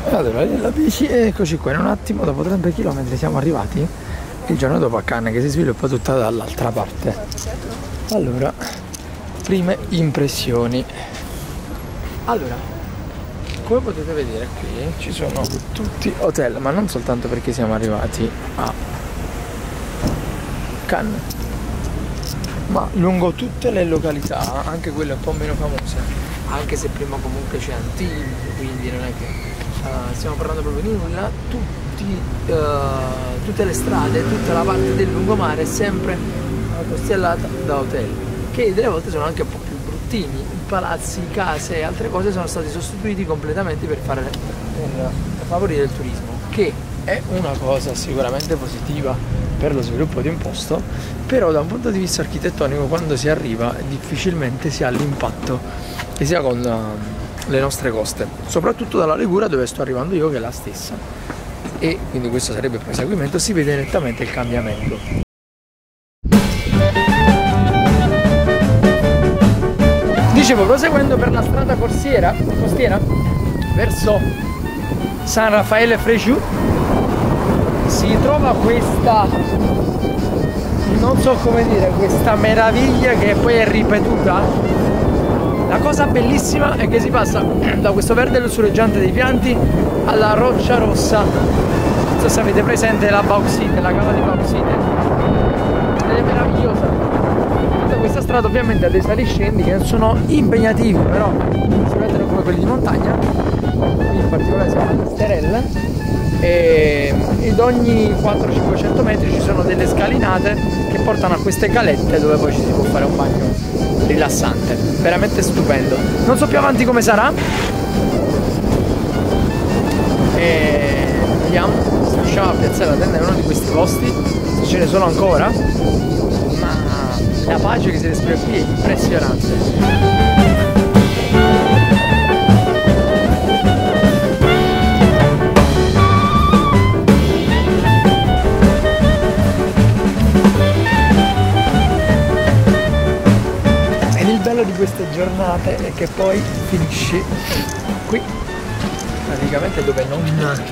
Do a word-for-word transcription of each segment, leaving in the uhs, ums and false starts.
Allora, la bici, eccoci qua, in un attimo, dopo trenta chilometri siamo arrivati il giorno dopo a Cannes, che si sviluppa tutta dall'altra parte. Allora, prime impressioni. Allora, come potete vedere qui ci sono tutti hotel, ma non soltanto perché siamo arrivati a Cannes, ma lungo tutte le località, anche quelle un po' meno famose, anche se prima comunque c'è Antibes, quindi non è che uh, stiamo parlando proprio di nulla. Tutti, uh, tutte le strade, tutta la parte del lungomare è sempre costellata da hotel, che delle volte sono anche un po' più bruttini. Palazzi, case e altre cose sono stati sostituiti completamente per, fare, per favorire il turismo, che è una cosa sicuramente positiva per lo sviluppo di un posto, però da un punto di vista architettonico quando si arriva difficilmente si ha l'impatto che si ha con uh, le nostre coste, soprattutto dalla Liguria dove sto arrivando io, che è la stessa, e quindi questo sarebbe poi seguimento, si vede nettamente il cambiamento. Dicevo, proseguendo per la strada costiera, costiera verso San Raffaele Frejus, si trova questa, non so come dire, questa meraviglia che poi è ripetuta. La cosa bellissima è che si passa da questo verde lussureggiante dei pianti alla roccia rossa. Non so se avete presente la bauxite, la cava di bauxite, ed è meravigliosa. Questa strada ovviamente ha dei saliscendi che non sono impegnativi, però si vedono come quelli di montagna. Qui in particolare siamo alla Sterella, e ed ogni quattrocento cinquecento metri ci sono delle scalinate che portano a queste calette dove poi ci si può fare un bagno rilassante, veramente stupendo. Non so più avanti come sarà, e vediamo se riusciamo a piazzare la tenda in uno di questi posti, se ce ne sono ancora, ma la pace che si respira qui è impressionante. Ed il bello di queste giornate è che poi finisci qui, praticamente dove non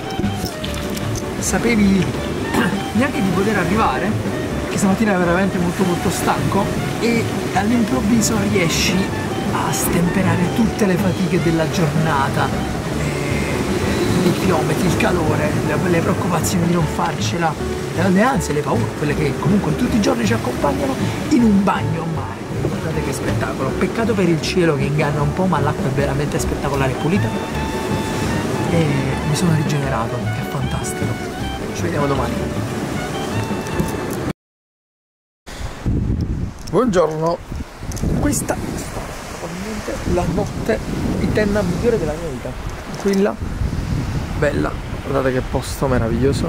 sapevi neanche di poter arrivare, che stamattina è veramente molto molto stanco, e all'improvviso riesci a stemperare tutte le fatiche della giornata, eh, i chilometri, il calore, le, le preoccupazioni di non farcela, le ansie, le paure, quelle che comunque tutti i giorni ci accompagnano, in un bagno a mare. Guardate che spettacolo, peccato per il cielo che inganna un po', ma l'acqua è veramente spettacolare e pulita, e mi sono rigenerato, è fantastico. Ci vediamo domani. Buongiorno, questa è stata probabilmente la notte di tenna migliore della mia vita. Tranquilla, bella, guardate che posto meraviglioso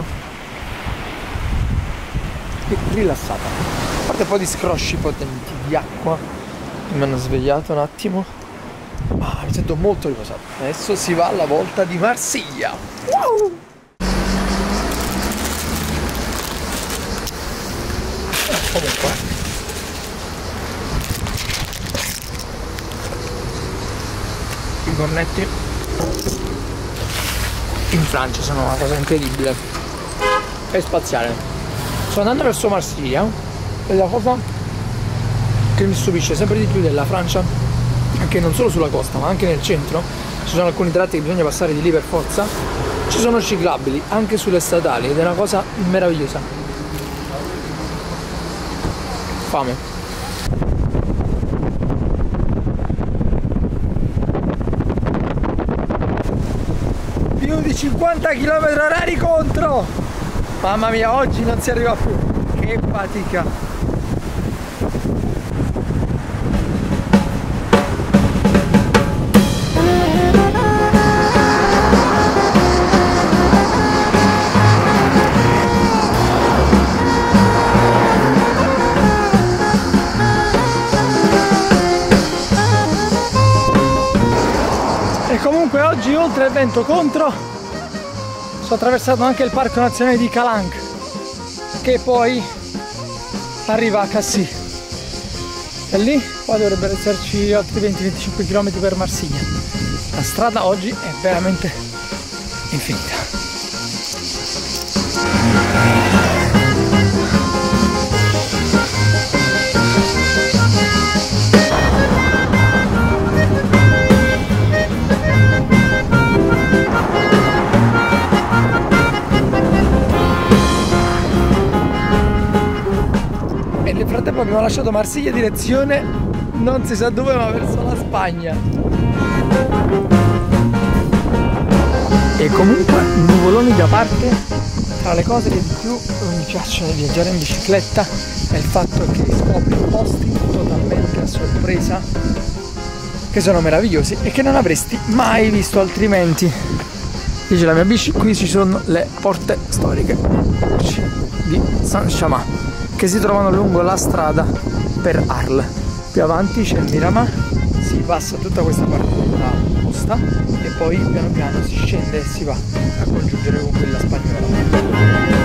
e rilassata. A parte un po' di scrosci potenti di acqua che mi hanno svegliato un attimo, ma mi sento molto riposato. Adesso si va alla volta di Marsiglia. Wow! Comunque i cornetti in Francia sono una cosa incredibile e spaziale. Sto andando verso Marsiglia e la cosa che mi stupisce sempre di più della Francia è che non solo sulla costa ma anche nel centro ci sono alcuni tratti che bisogna passare di lì per forza, ci sono ciclabili anche sulle statali ed è una cosa meravigliosa. Fame. Più di cinquanta chilometri orari contro! Mamma mia, oggi non si arriva più! Che fatica! E comunque oggi, oltre al vento contro, sto attraversando anche il Parco Nazionale di Calanque, che poi arriva a Cassis. E lì poi dovrebbero esserci altri venti venticinque chilometri per Marsiglia. La strada oggi è veramente infinita. E nel frattempo abbiamo lasciato Marsiglia direzione non si sa dove, ma verso la Spagna. E comunque, nuvoloni da parte, tra le cose che di più mi piacciono di viaggiare in bicicletta è il fatto che scopri posti totalmente a sorpresa che sono meravigliosi e che non avresti mai visto altrimenti. Dice la mia bici, qui ci sono le porte storiche di Saint-Chamond che si trovano lungo la strada per Arles. Più avanti c'è il Miramar, si passa tutta questa parte della costa e poi piano piano si scende e si va a congiungere con quella spagnola.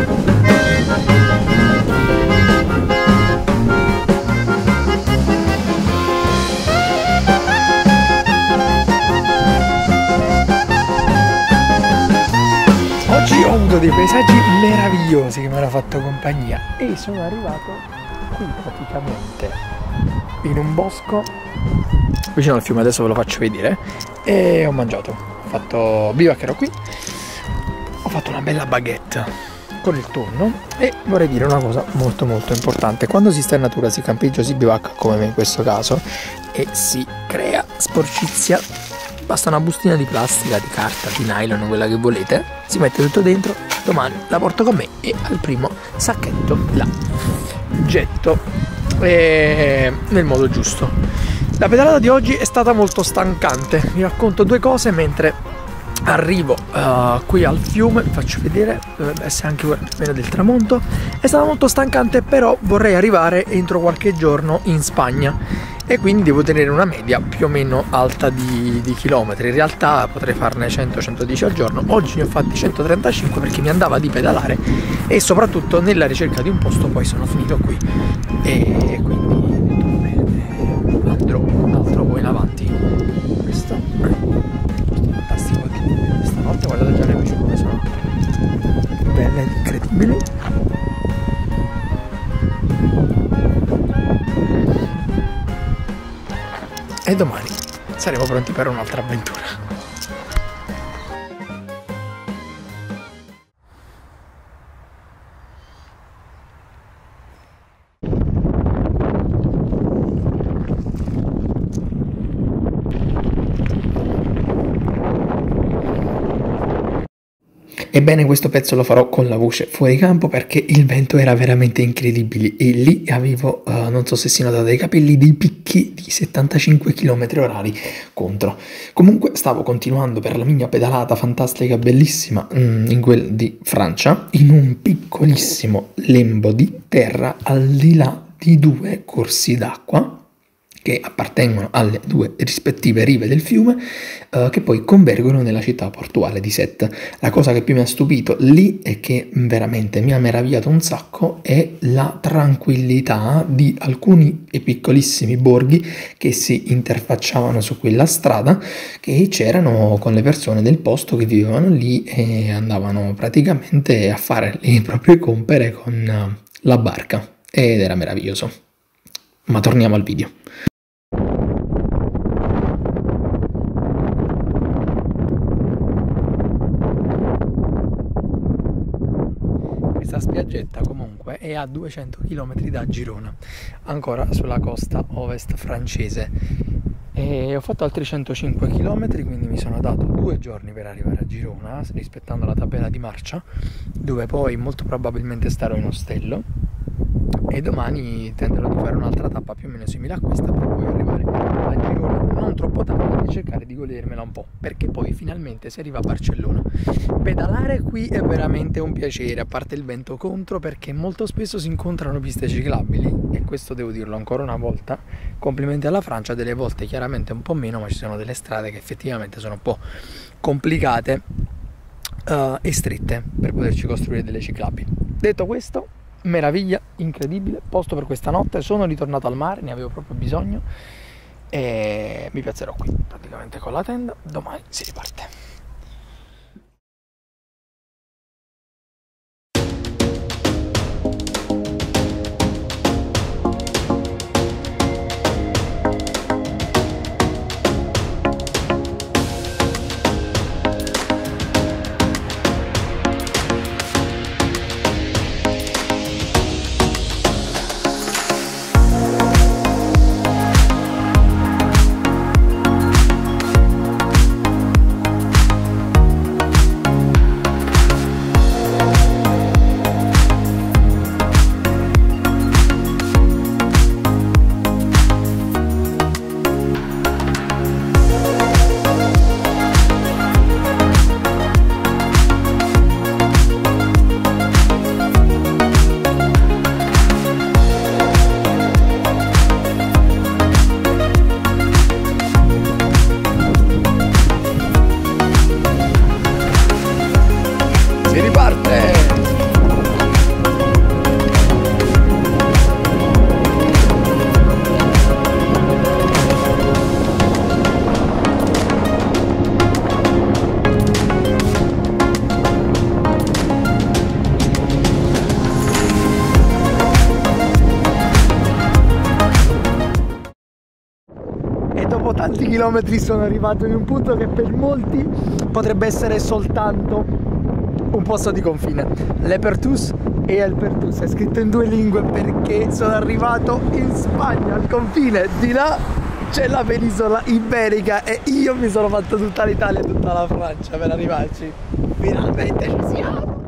Oggi ho avuto dei paesaggi meravigliosi che mi hanno fatto compagnia e sono arrivato qui praticamente in un bosco vicino al fiume, adesso ve lo faccio vedere, e ho mangiato, ho fatto bivaccherò qui, ho fatto una bella baguette con il tonno e vorrei dire una cosa molto molto importante: quando si sta in natura, si campeggia, si bivacca come me in questo caso e si crea sporcizia, basta una bustina di plastica, di carta, di nylon, quella che volete, si mette tutto dentro, domani la porto con me e al primo sacchetto la getto e nel modo giusto. La pedalata di oggi è stata molto stancante, vi racconto due cose mentre arrivo uh, qui al fiume, vi faccio vedere, dovrebbe essere anche meno del tramonto. È stata molto stancante, però vorrei arrivare entro qualche giorno in Spagna e quindi devo tenere una media più o meno alta di, di chilometri. In realtà potrei farne cento centodieci al giorno, oggi ne ho fatti centotrentacinque perché mi andava di pedalare e soprattutto nella ricerca di un posto poi sono finito qui e quindi andrò un altro po' in avanti. Questo è fantastico di stanotte, guardate già le luci come sono belle, incredibili. E domani saremo pronti per un'altra avventura. Ebbene, questo pezzo lo farò con la voce fuori campo perché il vento era veramente incredibile e lì avevo, uh, non so se si nota dai capelli, dei picchi di settantacinque chilometri orari contro. Comunque stavo continuando per la mia pedalata fantastica, bellissima, mm, in quel di Francia, in un piccolissimo lembo di terra al di là di due corsi d'acqua che appartengono alle due rispettive rive del fiume, eh, che poi convergono nella città portuale di Sète. La cosa che più mi ha stupito lì e che veramente mi ha meravigliato un sacco è la tranquillità di alcuni e piccolissimi borghi che si interfacciavano su quella strada, che c'erano con le persone del posto che vivevano lì e andavano praticamente a fare le proprie compere con la barca ed era meraviglioso. Ma torniamo al video. Questa spiaggetta comunque è a duecento chilometri da Girona, ancora sulla costa ovest francese, e ho fatto altri centocinque chilometri, quindi mi sono dato due giorni per arrivare a Girona rispettando la tabella di marcia, dove poi molto probabilmente starò in ostello e domani tenterò di fare un'altra tappa più o meno simile a questa per poi arrivare a Girona non troppo tardi e cercare di godermela un po', perché poi finalmente si arriva a Barcellona. Pedalare qui è veramente un piacere, a parte il vento contro, perché molto spesso si incontrano piste ciclabili e questo devo dirlo ancora una volta, complimenti alla Francia, delle volte chiaramente un po' meno, ma ci sono delle strade che effettivamente sono un po' complicate uh, e strette per poterci costruire delle ciclabili. Detto questo, meraviglia, incredibile, posto per questa notte, sono ritornato al mare, ne avevo proprio bisogno e mi piazzerò qui praticamente con la tenda, domani si riparte. tanti chilometri sono arrivato in un punto che per molti potrebbe essere soltanto un posto di confine. Le Pertus e El Pertus è scritto in due lingue perché sono arrivato in Spagna, al confine. Di là c'è la penisola iberica e io mi sono fatto tutta l'Italia e tutta la Francia per arrivarci. Finalmente ci siamo!